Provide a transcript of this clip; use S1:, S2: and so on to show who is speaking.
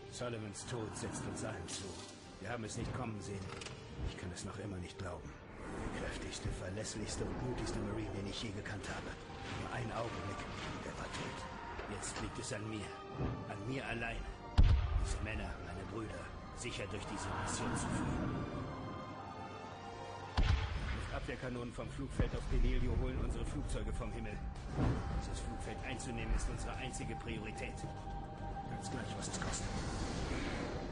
S1: Sullivans Tod setzt uns allen zu. Wir haben es nicht kommen sehen. Ich kann es noch immer nicht glauben. Der kräftigste, verlässlichste und mutigste Marine, den ich je gekannt habe. Nur ein Augenblick, der war tot. Jetzt liegt es an mir. An mir allein. Diese Männer, meine Brüder, sicher durch diese Mission zu führen. Abwehrkanonen vom Flugfeld auf Penelio holen unsere Flugzeuge vom Himmel. Dieses Flugfeld einzunehmen ist unsere einzige Priorität. Ganz gleich, was es kostet.